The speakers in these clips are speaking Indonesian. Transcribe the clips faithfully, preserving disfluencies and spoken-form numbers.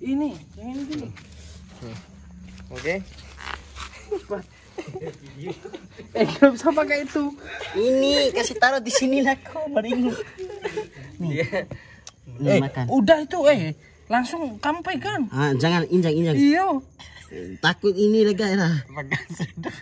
Ini, yang ini gini. Hmm. Oke. Eh, nggak bisa pakai itu. Ini kasih taruh di sini lah kau baringu. Nih. Nih Eh, makan. udah itu eh. Langsung kamu pegang. Ah, jangan injak-injak. Iya. Takut ini lega lah. Pegang sudah.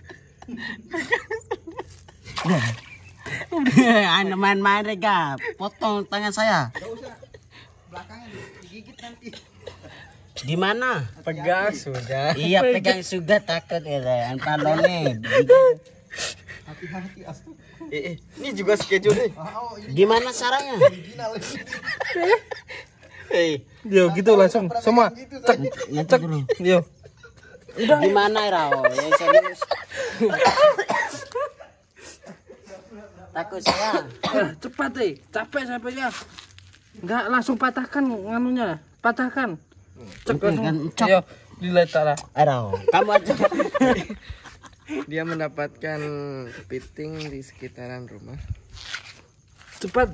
Anda main-main rega, potong tangan saya. Enggak usah. Belakangnya digigit nanti. Di mana? Pegang sudah. Iya pegang sudah takut ya, palone. Hati-hati as. Eh, eh, ini juga schedule nih. Oh, ini Di mana sarangnya? original. Eh, Yo gitu langsung semua. Gitu, Cek, Nanti dulu. yo. Udah di mana Rao? Ya serius. Takut saya. Eh, cepat deh, capek saya pegang. Enggak langsung patahkan nganunya, patahkan. Cek Oke, kan, langsung. cek. Yo, diletak lah. Rao, kamu aja. dia mendapatkan kepiting di sekitaran rumah. Cepat.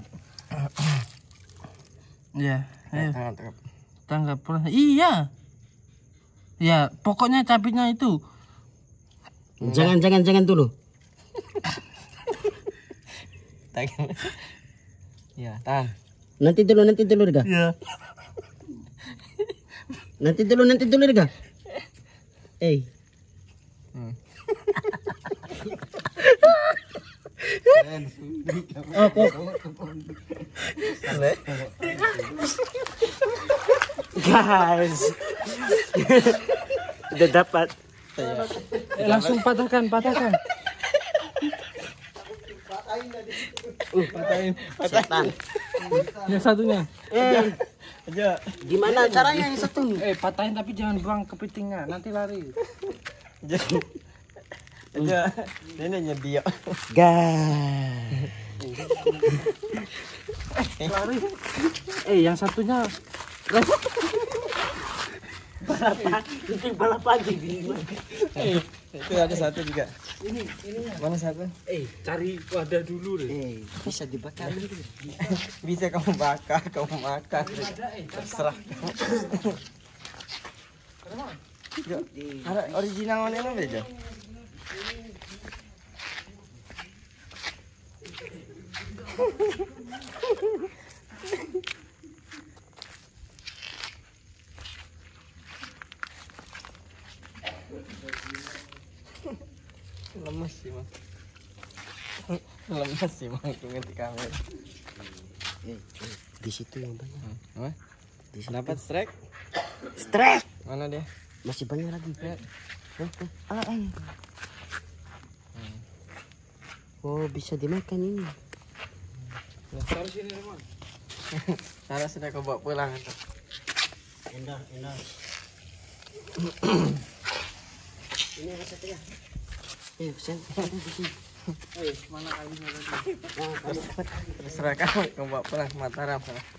Ya, ayo. Tangan tangkap. Tanggap pula. Iya. Ya, pokoknya cabenya itu. Jangan jangan jangan dulu. Tangan. Ya, tahan. Nanti dulu nanti dulu rega. Iya. Nanti dulu nanti dulu rega. Eh. Hmm. Oh, oh. Guys. Udah dapat. Eh, langsung patahkan, patahkan. Uh, patahin. Setan. Yang satunya. Eh, Aja. gimana caranya yang satu nih? Eh, patahin tapi jangan buang kepitingnya, nanti lari. Jadi aja. Ini hanya dia. Guys. Lari. Eh, yang satunya. Balapan, itu balapan di Eh, itu ada satu juga. Ini, ininya. Mana satu? Eh, cari wadah dulu deh. Eh, bisa dibakar gitu. Bisa kamu bakar, kamu makan. Ada eh, Terserah kamu. Yuk, ada original mana yang beda? Lemes sih mas. Lemes sih mang ngerti kamera. Eh, eh, di situ yang banyak. Apa? Di situ. Dapat strike? Strike. Mana dia? Masih banyak lagi. Ya. Eh, eh, ah, eh. Oh, bisa dimakan ini. taruh sini, Remon. Cara sudah kau bawa pulang. Enak, enak. Ini apa satunya? Eh, sen, di sini. Eh, mana kalinya tadi? Nah, kamu cepat. Terserah kamu, kau bawa pulang ke Mataram.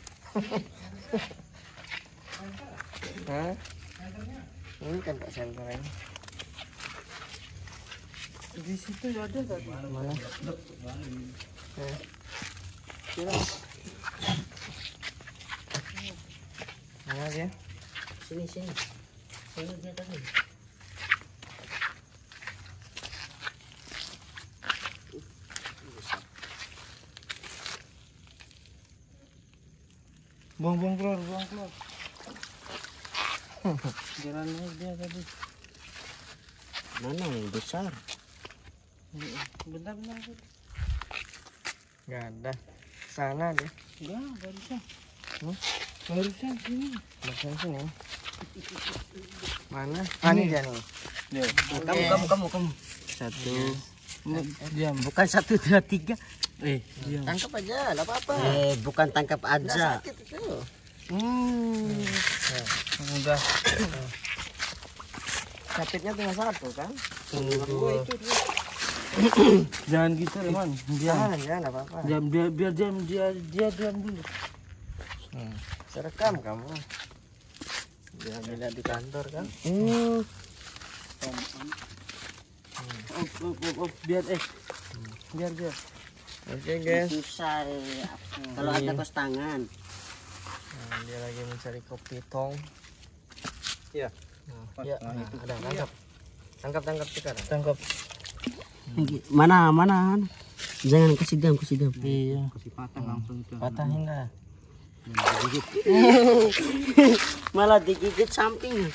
Hah? Ini kan tak senter ini. Di situ ya ada tadi. Mana? Eh. Kira. Mana dia? Sini, sini. Sini dia tadi. Buang-buang keluar, buang keluar. Jalannya dia tadi. Mana yang besar? Bentar, bentar. Gak ada. Sana dia. Enggak, barusan. Hmm? Barusan sini. Barusan sini. Mana? Ah, ini dia nih. Ya, Nah, kamu, kamu, kamu, kamu. Satu. diam. Bukan satu, dua, tiga. Eh, diam. Tangkap aja, lah apa-apa. Eh, bukan tangkap Nggak aja. sakit itu. Hmm. Udah. Sakitnya cuma satu kan? Tunggu. Jangan gitu, Remon. Diam. Jangan, jangan apa-apa. Diam, biar biar diam dia dia diam dulu. Hmm. Serekam kamu. Biar dilihat di kantor kan? Hmm. Oh, oh, oh, oh, biar eh. Biar biar. Oke guys. Susah ya. Kalau ada kos tangan. Nah, dia lagi mencari kopi tong. Iya. Nah, ya, nah, itu ada tangkap. Tangkap tangkap sekarang. Tangkap. Mana mana. Jangan kasih gam, kasih gam. Iya. Kasih patah langsung itu. Patahin lah. Malah digigit samping.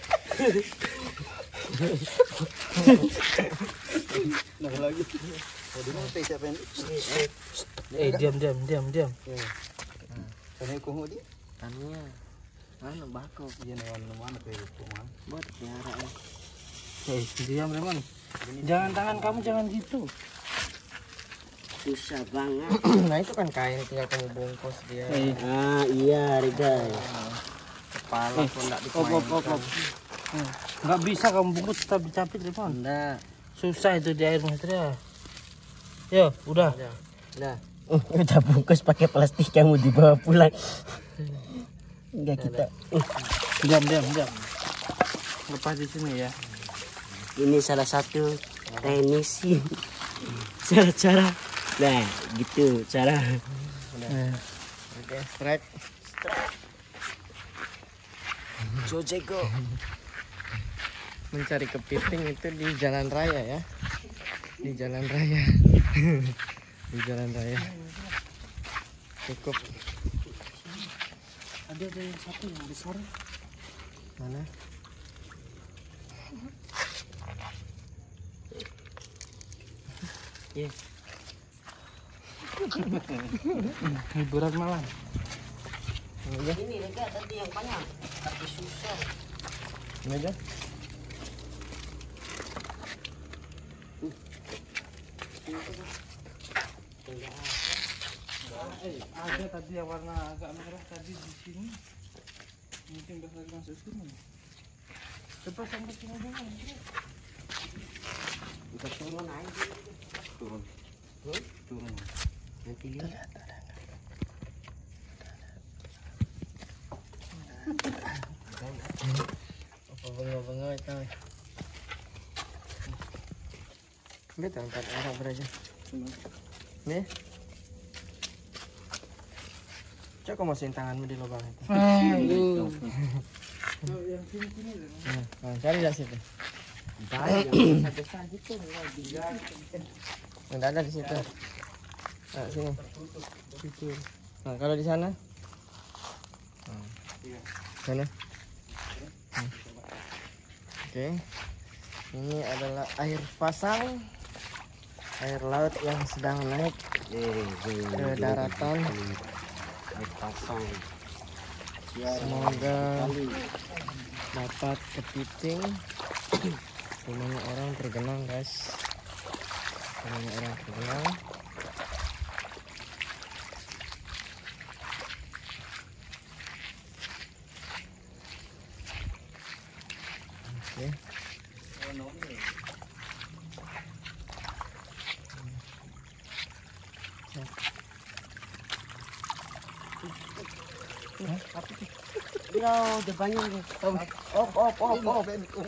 Nah lagi. Oh, di mana siapa ini? Eh, diam diam diam diam. Sana ko mo di. Tanya. Mana bako? Iya nawan mana kayak gitu man. Buat piara. Eh, diam Remon. Jangan tangan kamu jangan gitu. Susah banget. Nah itu kan kain tinggal kamu bungkus dia. Eh, Ah iya Riga. Kepala Eh, pun enggak op op op op. dimainkan. Nggak bisa kamu bungkus tapi capit Remon. Enggak. Susah itu di air Mas. Yo, udah. Udah. Udah. Udah bungkus pakai plastik kamu dibawa pulang. Enggak kita. Diam diam diam. Lepas di sini ya. Ini salah satu teknisi. Cara-cara. Nah, gitu cara. Eh, Oke, strike. Jojeko. Mencari kepiting itu di jalan raya ya. Di jalan raya. Di jalan raya. Cukup. ada ada yang satu yang besar. Mana? Iya. Hiburan malam. Ini Riga tadi yang banyak. Tapi susah. Ini aja. Eh, ada tadi yang warna agak merah tadi di sini. Mungkin bisa masuk sini. Coba sampai sini dulu. Udah turun aja. Turun. Turun. Nanti lihat. Apa bengong-bengong itu? Ini tempat orang beraja. Nih. Coba kau masukin tanganmu di lubang itu. Aduh. Nah, cari dari situ. Banyak yang besar gitu. Enggak ada di situ. Nah, sini. Situ. Nah, kalau di sana. Nah. Sana. Hmm. Oke. Ini adalah air pasang. Air laut yang sedang naik Eh, ke daratan. air pasang. Semoga dapat kepiting. Rumahnya orang tergenang guys. Rumahnya orang tergenang. Oke. Ya, udah banyak nih. Op, op, op, op.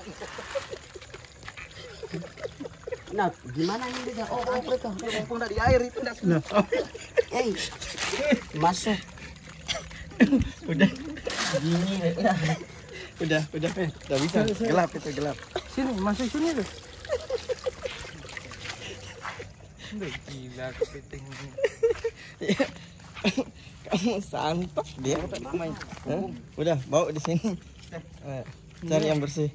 Nah, gimana ini Riga? Oh, angkat kah? Mumpung dari air itu enggak sudah. Eh, masuk. Udah, Gini Riga. udah, udah, eh, udah bisa. Gelap itu gelap. Sini, masuk sini tuh. Udah gila kepiting ini. Kamu santap dia. Hah? Udah, bawa di sini. Eh, cari yang bersih.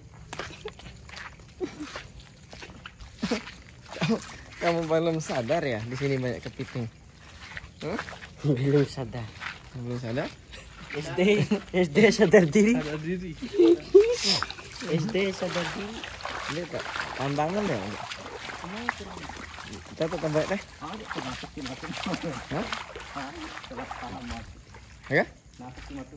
kamu, kamu belum sadar ya di sini banyak kepiting. Hah? Belum sadar. Belum sadar? S D, S D sadar diri. Ada diri. S D sadar diri. Lihat tak? Pandangan deh. Kita tuh tambah deh. Ada masukin aku. Hah? Telah tanam mas. Ya? Masukin aku.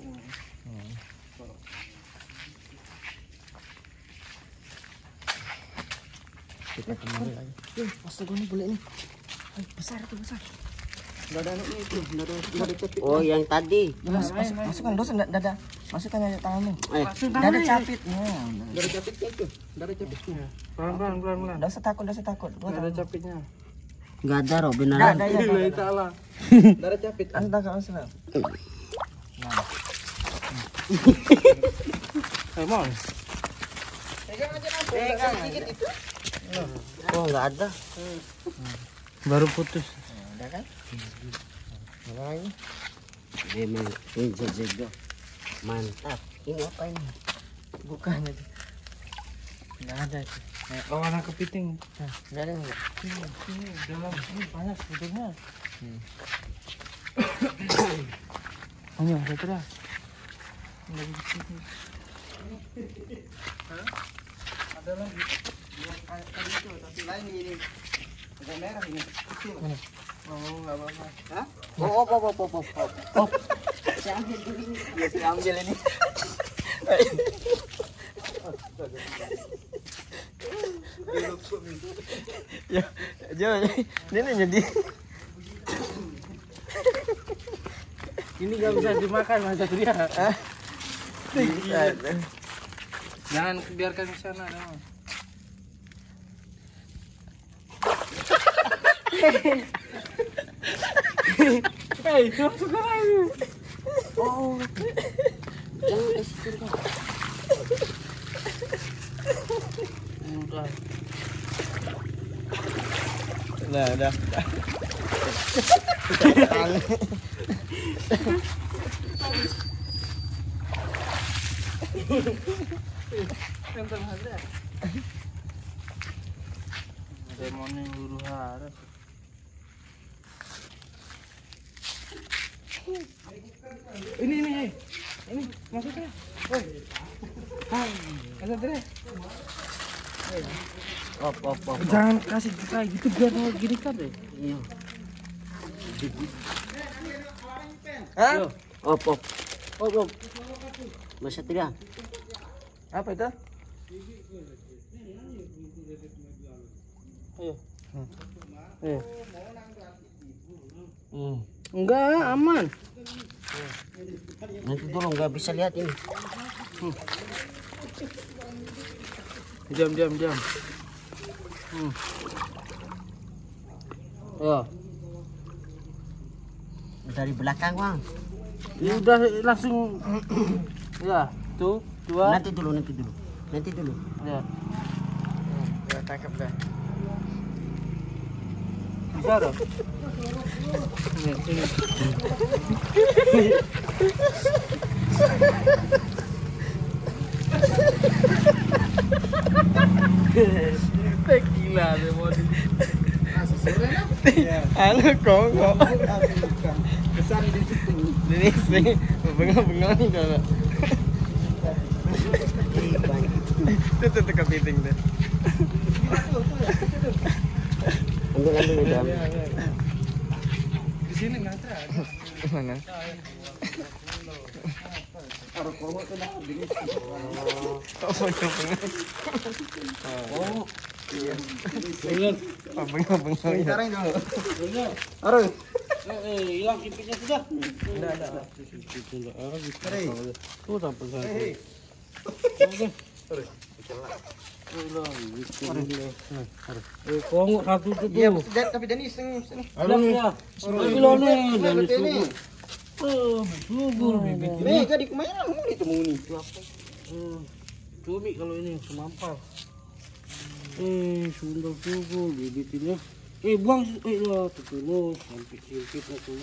Kita kembali lagi. Eh, astaga ini boleh nih. Eh, besar itu besar. Enggak ada anak itu, enggak ada enggak ada capit. Oh, yang tadi. Mas, masuk, masukkan dosen enggak ada. Masukkan aja tanganmu. Eh, Enggak ada capitnya. Enggak ada capitnya itu. Enggak ada capitnya. Pelan pelan pelan pelan. Enggak usah takut, enggak usah takut. Gua Nggak ada capitnya. enggak ada Rob, Enggak beneran. ada ya. Lillahi ta'ala. Enggak ada capit. Anda enggak usah. Eh, Mon. Pegang aja langsung. Pegang Gigit itu. Oh, nggak ada. Baru putus. Udah kan? Mana lagi? Memang ninja jago. Mantap. Ini apa ini? Bukan itu. Nggak ada itu. Oh, warna kepiting. Nah, nggak ada nggak? Ini, ini dalam ini banyak sebetulnya. Hmm. Ini ada terus. Lagi di sini. Hah? Ada lagi. Dua kayak tadi itu, tapi lain ini. Agak merah ini. Kecil. Mana? Oh, nggak apa-apa. Hah? Oh, oh, oh, oh, oh, oh. Oh. Saya ambil dulu ini. Ya sih ambil ini. Ya, jangan. Ini jadi. Ini nggak bisa dimakan Mas Satria. Ah. Jangan biarkan di sana dong. Hei, masuk ke lagi. Oh. Jangan kasih turun. Udah. Nah, udah. Enten ada. Demon yang huru hara. Ini ini ini. Ini maksudnya. Oh. Hai. Ada deh. Op, op, op. Jangan kasih kayak gitu biar mau gini kan deh. Iya. Hah? Op, op. Op, op. Mas Satria. Apa itu? Ayo. Hmm. Ayo. Hmm. Enggak, aman. Nanti dulu nggak bisa lihat ini. Hmm. Diam, diam, diam. Hmm. Ya. Dari belakang, Bang. Ini udah langsung. Ya, tuh, dua. Nanti dulu, nanti dulu. Nanti dulu. Ya. Ya tangkap dah. Bisa dong. Ini, sini. Gila deh mau di. Anu kongko. Besar di situ. Ini sih bengong-bengong ini kalau. Itu tuh tuh kepiting deh. Ambil ambil itu. ambil. Di sini nggak ada. Mana? Oh, bengong-bengong. Oh. Ingat. Oh, bengong-bengong. Sekarang dulu. Ingat. Aduh. Eh, hilang kipiknya sudah. Enggak ada. Tuh sampai sana. Eh, kongok satu tuh. Iya, tapi Dani sing sini. Ada ya. Kilo nih dari subuh. Oh, subur bibit ini. Nih, tadi kemana mau ditemu nih? Hmm, cumi kalau ini semampar. Eh, sudah subur bibit ini. Eh, buang eh lah, terus sampai sirkit tuh.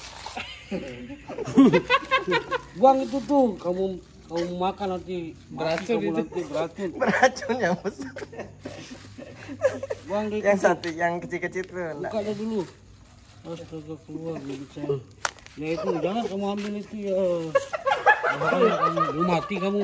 Buang itu tuh, kamu kamu makan nanti Beracun kamu itu. nanti beracun. Beracun yang besar. Buang deh Yang itu. satu, yang kecil-kecil tuh. enggak. Buka aja dulu. Astaga keluar bibit saya. Ya itu jangan kamu ambil itu ya. Makanya kamu lu mati kamu.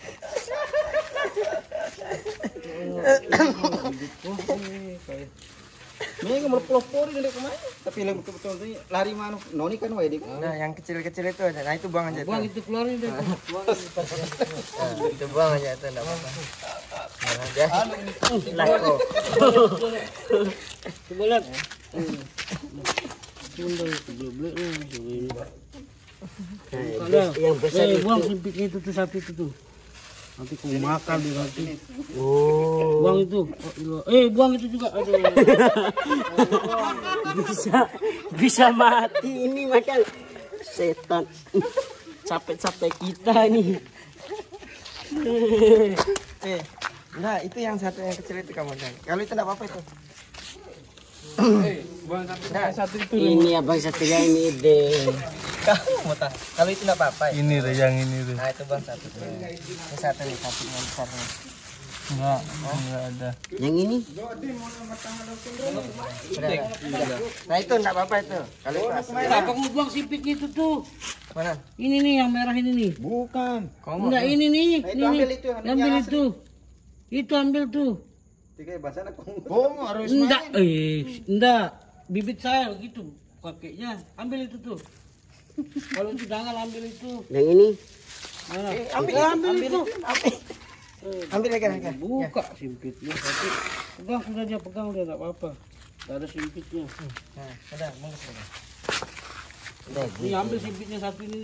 Nih nomor pelopor ini kemana? Tapi yang betul-betul ini lari mana? Noni kan wae dik. Nah, yang kecil-kecil itu aja. Nah, itu buang aja. Buang Itu. itu keluarin deh. Buang. Nah, itu buang aja itu enggak apa-apa. Nah, biasa. Lah kok. Coba lihat. Sudah sebelum ini. Yang besar Eh, itu. buang sempitnya itu tuh satu itu tuh. Nanti kamu makan deh nanti. Oh. Buang itu. Oh, iya. Eh, buang itu juga. Aduh. Bisa bisa mati ini makan setan. Capek-capek kita nih. Eh, Nah, itu yang satu yang kecil itu kamu kan. Kalau itu enggak apa-apa itu. Eh, buang satu. Nah, Satu itu. Ini abang Satria ini ide. kamu mau tahu. Kalau itu enggak apa-apa. Ya? Ini deh yang ini deh. Nah, itu bang satu. Ini satu nih, satu yang besar nih. Enggak, enggak ada. Yang ini Udah, udah. Nah, itu enggak apa-apa itu. Kalau itu asli. Abang mau buang sipitnya itu tuh. Mana? Ini nih yang merah ini nih. Bukan. Kamu Enggak ini nih. Nah, itu ini ambil nih. itu, yang Ambil yang itu. Itu ambil tuh. Tiga bahasa anak Bong harus Enggak, eh, enggak. Bibit saya begitu kakeknya. Ambil itu tuh. Kalau itu jangan ambil itu. yang ini Mana? Eh, ambil, Eh, ambil, itu. ambil. Ambil lagi, lagi. Buka sempitnya satu. Pegang sudah dia pegang dia enggak apa-apa. Enggak ada sempitnya. Nah, udah, monggo sudah. Ini ambil sempitnya satu ini.